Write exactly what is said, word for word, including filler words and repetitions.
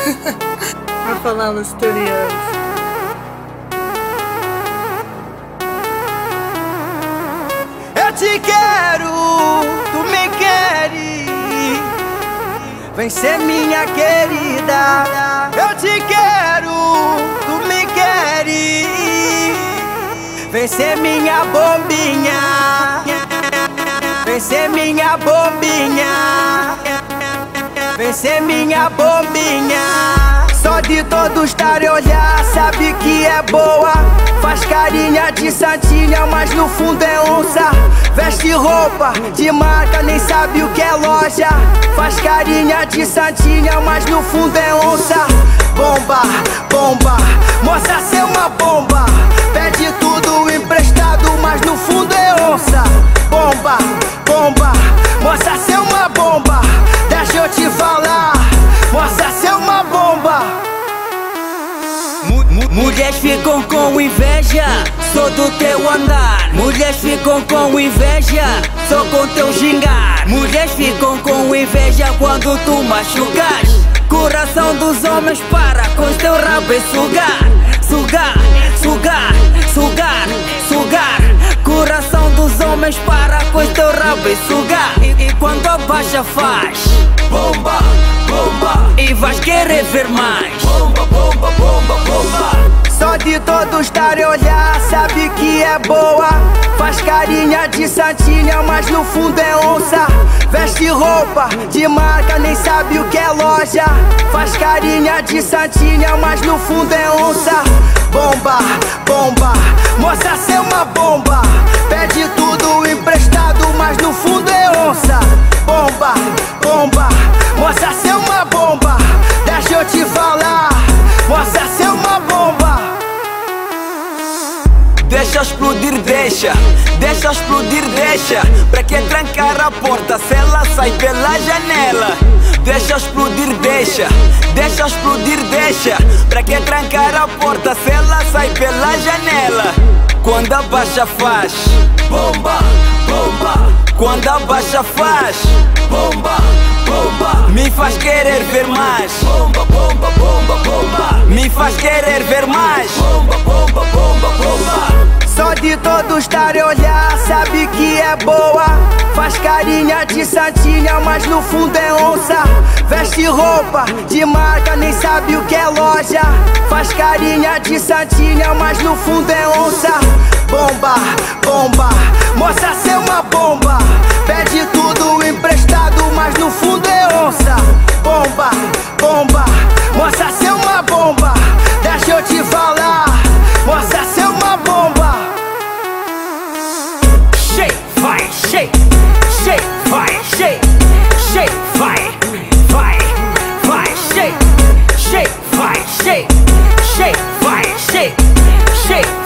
Vai falar no Studios. Eu te quero, tu me queres, vem ser minha querida. Eu te quero, tu me queres, vem ser minha bombinha, vem ser minha bombinha, vem ser minha bombinha. Só de todos estar e olhar, sabe que é boa. Faz carinha de santinha, mas no fundo é onça. Veste roupa de marca, nem sabe o que é loja. Faz carinha de santinha, mas no fundo é onça. Bomba, bomba, mostra ser uma bomba. Pede tudo emprestado, mas no fundo é onça. Bomba, bomba, mostra ser uma bomba. Deixa eu te falar, mostra ser uma bomba. Mulheres ficam com inveja só do teu andar. Mulheres ficam com inveja só com teu gingar. Mulheres ficam com inveja quando tu machucas. Coração dos homens para com teu rabo e sugar. Sugar, sugar, sugar, sugar. Coração dos homens para com teu rabo e sugar. E, e quando abaixa faz bomba, bomba, e vais querer ver mais. Bomba, bomba, bomba, bomba. Só de todos estar e olhar, sabe que é boa. Faz carinha de santinha, mas no fundo é onça. Veste roupa de marca, nem sabe o que é loja. Faz carinha de santinha, mas no fundo é onça. Bomba, bomba, mostra ser uma bomba. Pede tudo emprestado, mas no fundo é onça. Bomba, bomba, mostra ser uma bomba. Deixa eu te falar, mostra ser uma bomba. Deixa explodir, deixa, deixa explodir, deixa. Pra que trancar a porta se ela sai pela janela? Deixa explodir, deixa, deixa explodir, deixa. Pra que trancar a porta se ela sai pela janela? Quando abaixa faz bomba, bomba. Quando abaixa faz bomba, bomba. Me faz querer ver mais. Bomba, bomba, bomba, bomba. Me faz querer ver mais. Bomba, bomba, bomba, bomba. Só de todos estar e olhar, sabe que é boa. Faz carinha de santinha, mas no fundo é onça. Veste roupa de marca, nem sabe o que é loja. Faz carinha de santinha, mas no fundo é onça. Bomba, bomba, mostra ser uma bomba. Pede tudo emprestado, mas no fundo é onça. Bomba, bomba, mostra ser uma bomba. Deixa eu te falar, mostra ser uma bomba. Shake, vai, shake, shake, vai, shake, shake, vai, vai, vai, shake, shake, vai, shake, shake, vai, shake, shake.